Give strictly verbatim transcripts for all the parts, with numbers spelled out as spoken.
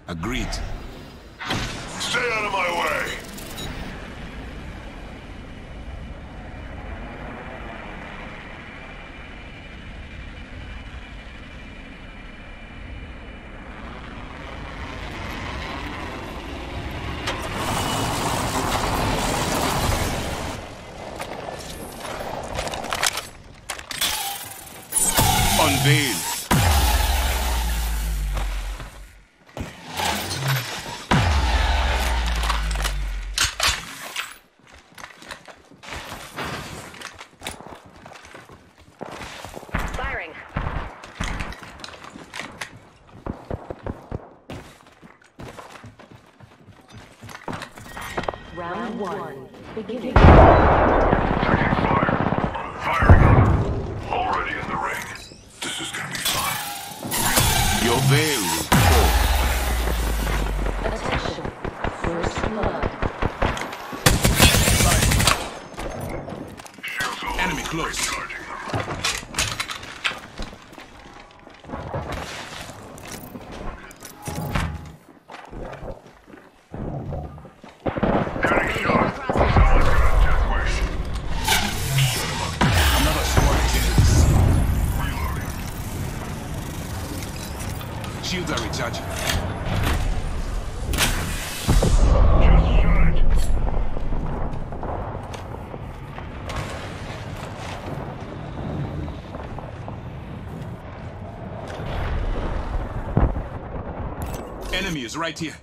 Agreed. Stay out of my way! Unveil. Firing. Round one. Beginning. Taking fire. Firing up. Already in the ring. This is gonna be fun. Your veil will fall. Attention. First blood. Shields all Enemy close. recharging them. Getting shot. Someone's gonna death wish. Shut him up. Another squad kills. Reloading. Shields are recharging. Just shut it. Enemy is right here.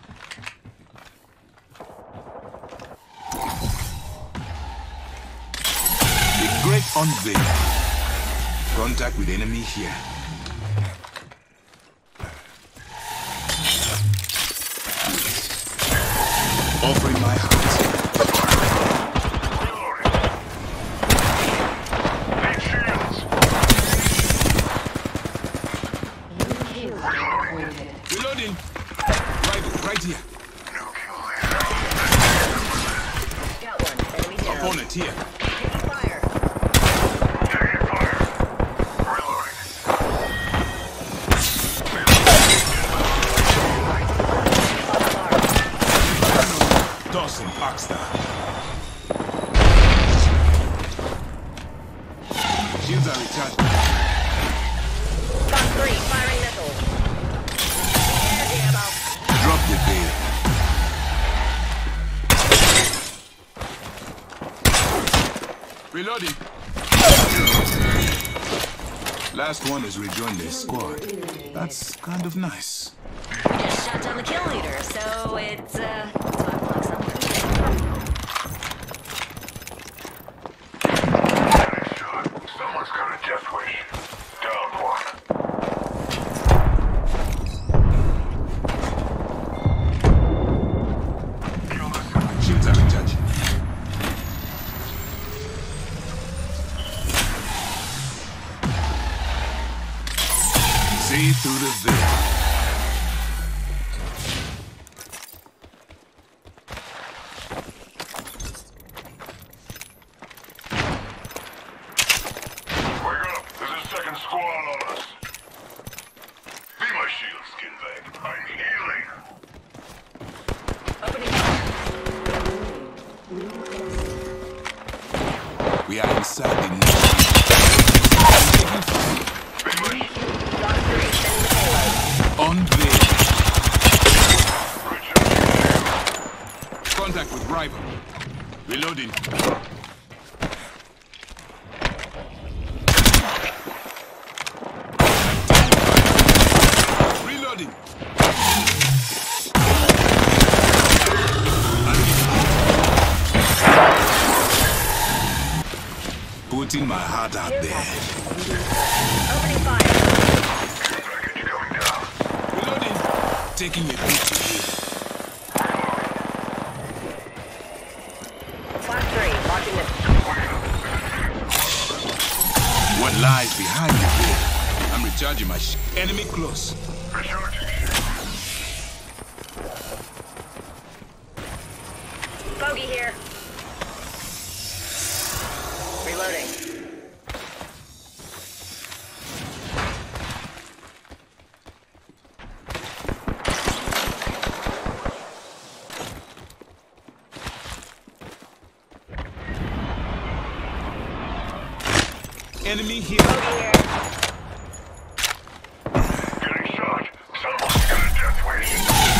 The great unveil. Contact with enemy here. Offering my heart. Reloading. Need shields. New kill appointed. Reloading. Rival, right here. No kill leader. Got one. Enemy down. Opponent here. Taking fire. Taking fire. Reloading. Dawson, Oxstar. Shields are recharging. Fox three. Firing missiles. Energy ammo. Drop the veil. Reloading. Last one has rejoined their squad. That's kind of nice. We just shot down the kill leader, so it's uh it's five o'clock somewhere. Getting shot. Someone's got a death wish. Down one. Kill this guy. Shields are recharging. See through the veil. Wake up! There's a second squad on us. Be my shield, skin bag. I'm healing. Opening fire. We are inside the niche. Be my shield. Fox three. Sending the payload. Unveil. Recharging shield. Contact with rival. Reloading. Reloading. Putting my heart out there. Opening fire. Care package coming down. Reloading. Taking a beat to here. Fox three. Launching this. What lies behind you here? I'm recharging my sh enemy close. Recharging shield. Bogey here. Reloading. Enemy here. Bogey here. Getting shot. Someone's got a death wish.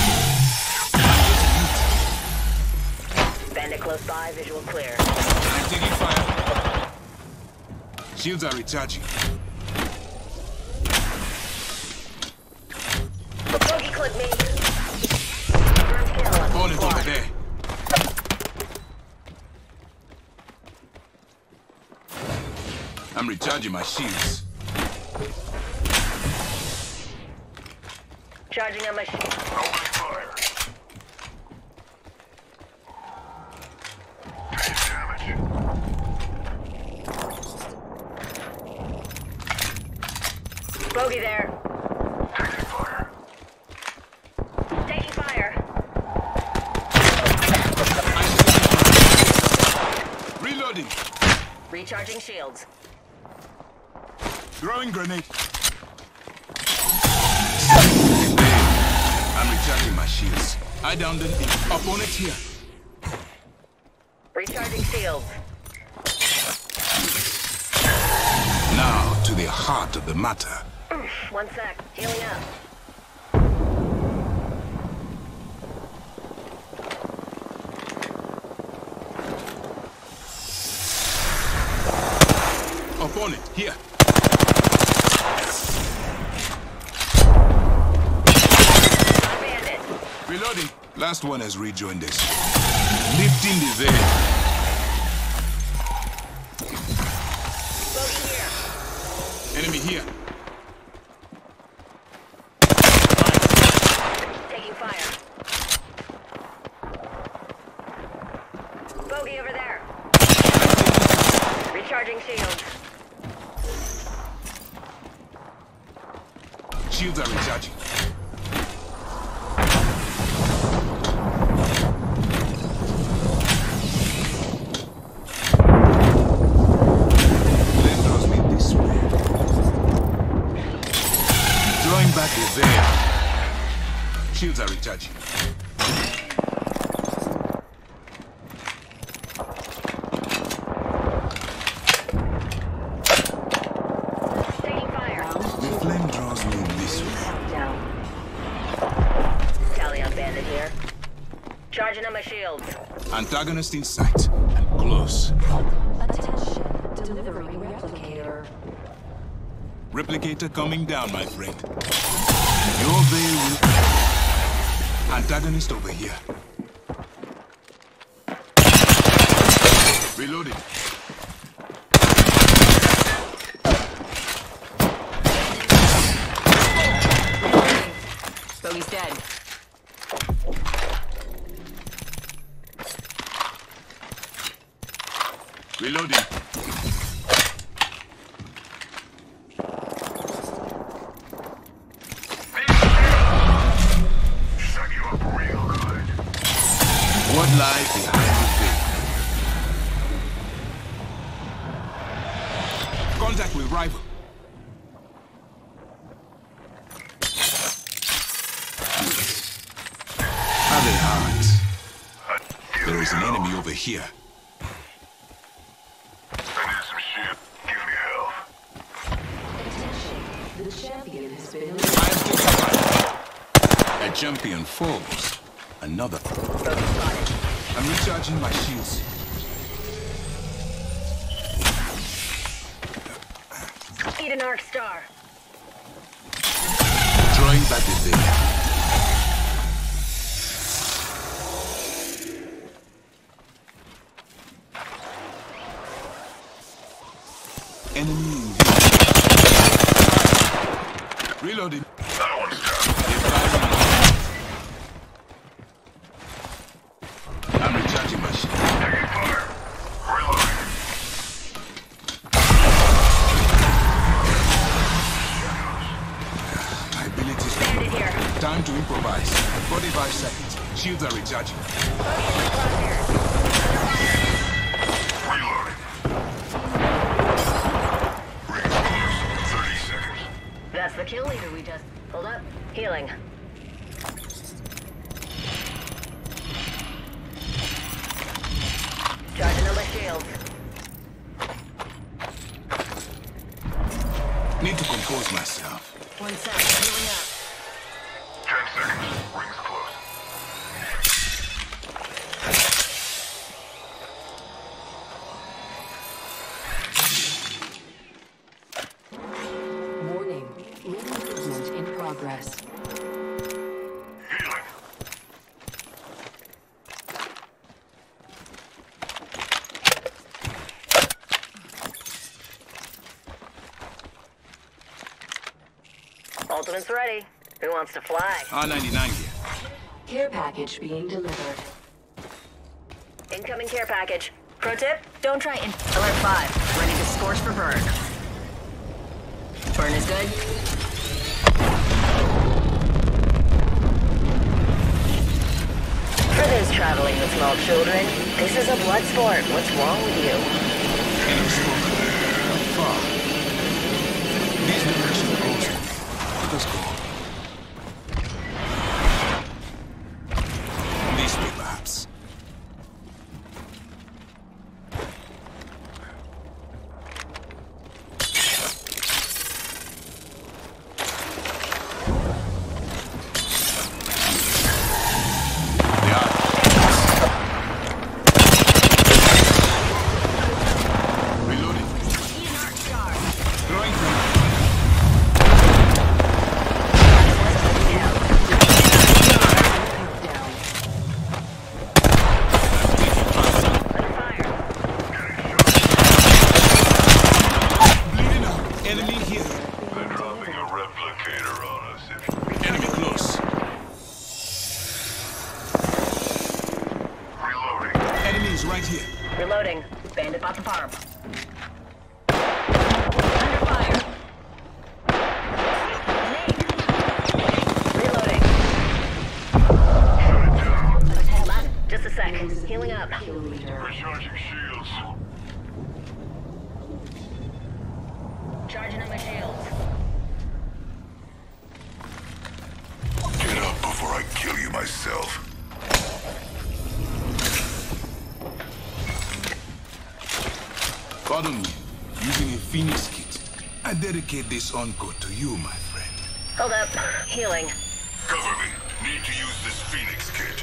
Bandit close by, visual clear. I'm taking fire. Shields are recharging. Bogey clip me. Confirmed kill on Opponent squad. over there. I'm recharging my shields. Charging on my shield. Opening fire. Taking damage. Bogey there. Taking fire. Taking fire. Reloading. Recharging shields. Throwing grenade. I'm recharging my shields. I downed an opponent here. Recharging shields. Now to the heart of the matter. One sec. Healing up. Opponent here. Bandit. Reloading. Last one has rejoined us. Lifting the veil. Bogey here. Enemy here. Taking fire. Bogey over there. Recharging shields. Shields are recharging. Flame draws me this way. Drawing back the veil. Shields are recharging. Taking fire. The flame draws me this way. Down. Tally on bandit here. Charging on my shields. Antagonist in sight and close. Attention, delivering replicator. Replicator coming down, my friend. Your veil will... Antagonist over here. Reloading. Bogey's dead. Reloading. Suck you up real good. What lies behind the veil? Contact with rival. Have a heart. There is an enemy over here. I need some shit. Give me health. Attention, the champion has been I am taking fire. A champion falls. Another. Bogey spotted. I'm recharging my shields. Eat an arc star. Drawing back the veil. Enemy in view. Reloading. That one's down. I'm recharging my shield. Taking fire. Reloading. My abilities. Bandit here. Time to improvise. forty-five seconds. Shields are recharging. Reloading. Rings close. thirty seconds. That's the kill leader we just... Hold up. Healing. Charging on my shield. compose myself. One sec, healing up. Ten seconds. Rings close. Warning. Ring movement in progress. Healing. Ultimate's ready. Who wants to fly? R ninety-nine here. Care package being delivered. Incoming care package. Pro tip, don't try in. Alert five, ready to scorch for burn. Burn is good. For those traveling with small children, this is a blood sport. What's wrong with you? Enemy smoke. Not far. This direction goes. Let us go. This way, perhaps. They are. Reloading. Throwing grenade. Down. Under fire. Bleeding out. Enemy here. They're dropping a replicator on us. If Enemy close. reloading. Enemy is right here. Reloading. Bandit bought the farm. Under fire. Nade. Reloading. Shut it down. Last, just a sec. Healing up. Kilometer. Recharging shields. Charging on my shields. Get up before I kill you myself. Pardon me. Using a Phoenix kit. I dedicate this encore to you, my friend. Hold up. Healing. Cover me. Need to use this Phoenix kit.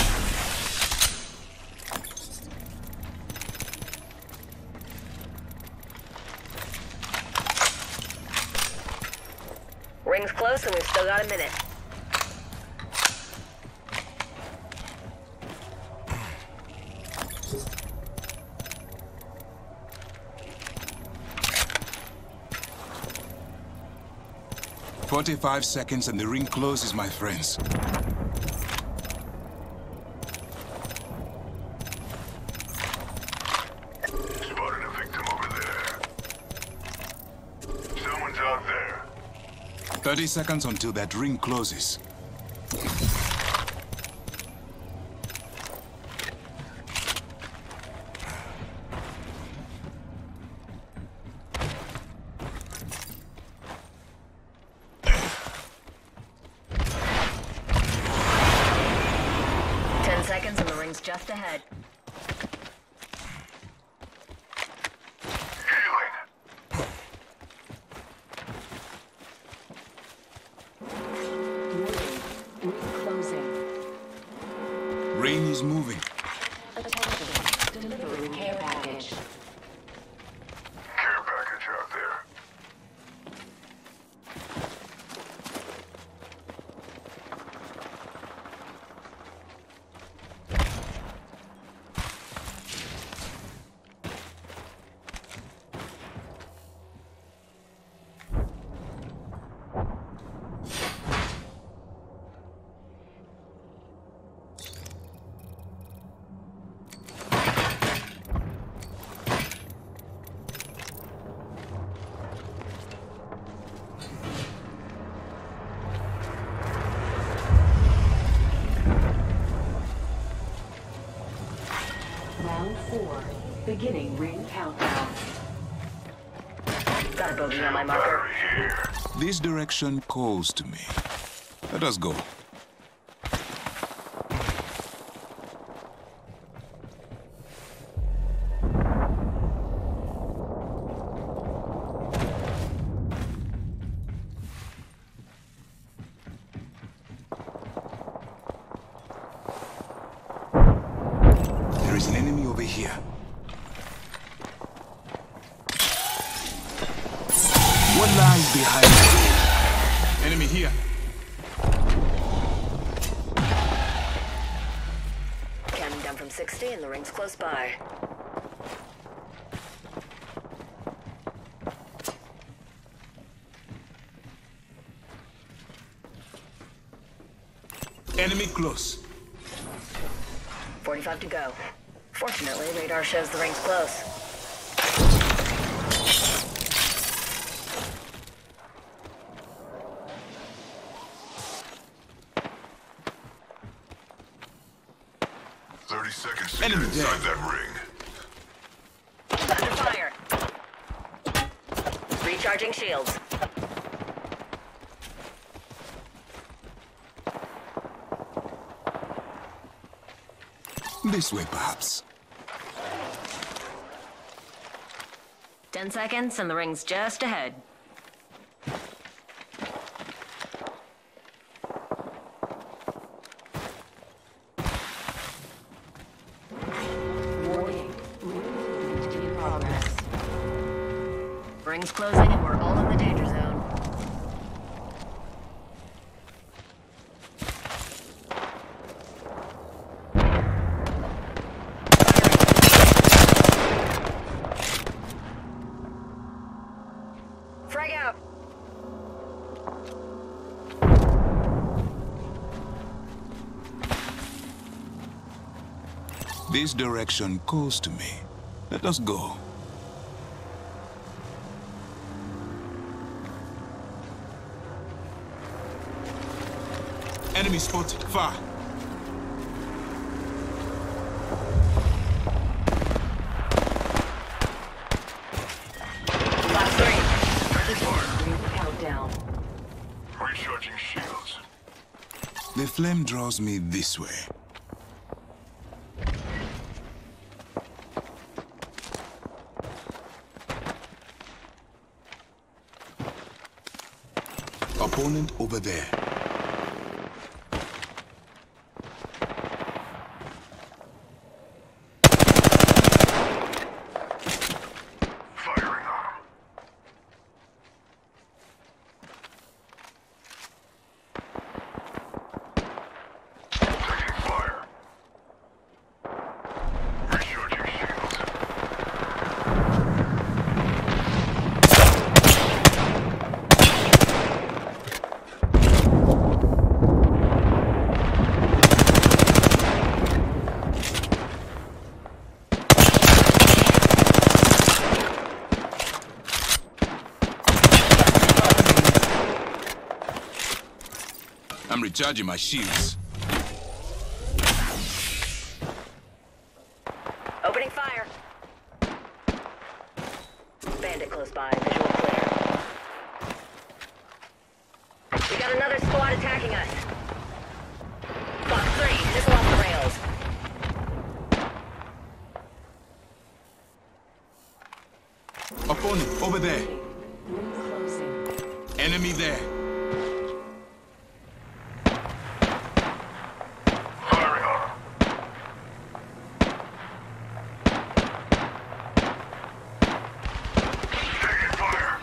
Ring's close and we've still got a minute. Forty-five seconds and the ring closes, my friends. Spotted a victim over there. Someone's out there. Thirty seconds until that ring closes. Ten seconds and the ring's just ahead. Healing. Warning. Ring closing. Ring is moving. Attention. Delivering care package. Care package out there. Round four. Beginning ring countdown. Got a bogey on my marker. Battery here. This direction calls to me. Let us go. here. What lies behind it? Enemy here. Counting down from sixty and the ring's close by. Enemy close. forty-five to go. Fortunately, radar shows the ring's close. Thirty seconds to Enemy get inside dead. that ring. Under fire. Recharging shields. This way, perhaps. Ten seconds and the ring's just ahead. Warning. Ring in progress. Ring's closing and we're all in the danger zone. Frag out! This direction calls to me. Let us go. Enemy spotted. Far. Last three. Ring countdown. Recharging shields. The flame draws me this way. Opponent over there. Firing on him. Taking fire. Recharging shields. I'm recharging my shields. Opening fire. Bandit close by, visual clear. We got another squad attacking us. Fox three, missile off the rails. Opponent over there. Ring closing. Enemy there. Firing on him. Taking fire.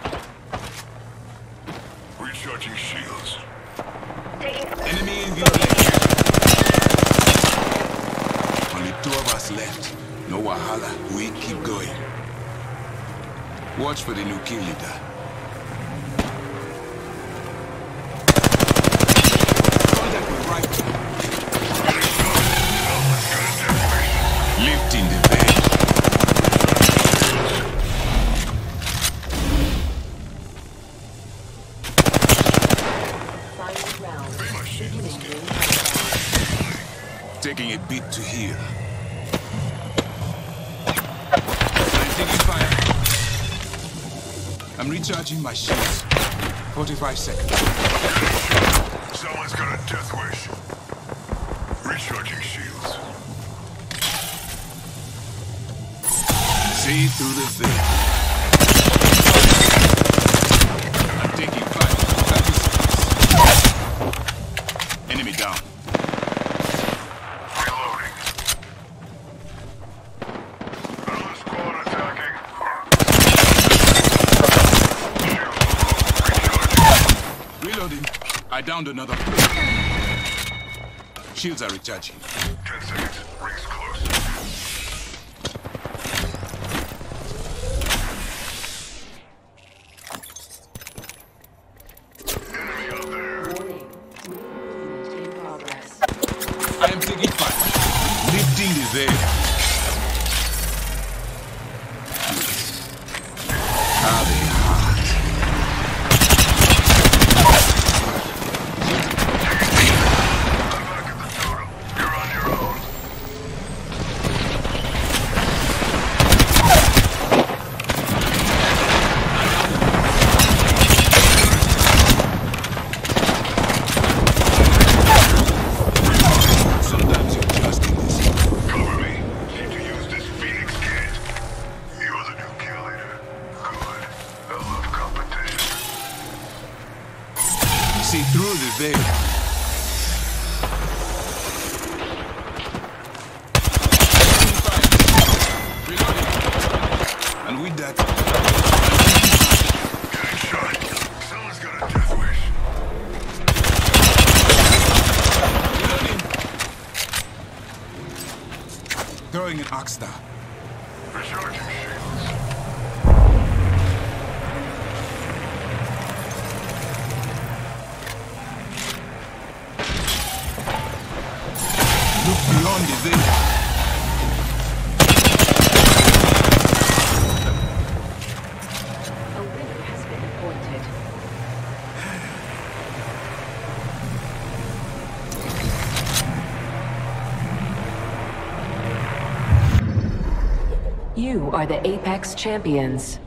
Recharging shields. Taking Enemy in view left. Only two of us left. No wahala. We keep going. Watch for the new kill leader. Contact with rifle. Lifting the bed. Final round. Be my shield. Beginning ring countdown. Taking a beat to heal. I'm taking fire. I'm recharging my shields. forty-five seconds. Someone's got a death wish. Recharging shields. See through the thing. I'm taking fire. thirty seconds. Enemy down. Reloading. Reloading. I downed another. Shields are recharging. Ten seconds. Rings close. Enemy out there. Warning. Movement in progress. I am taking fire. Lifting the veil. How they hot. I'm back at the totem. You're on your own. Sometimes you're just in this. Cover me. Need to use this Phoenix kit. You're the new kill leader. Good. I love competition. See through the veil. Reloading. And with that, Getting shot. Someone's got a death wish. reloading. Throwing an arc star. Recharging shields. Look beyond the veil. A winner has been appointed. You are the Apex Champions.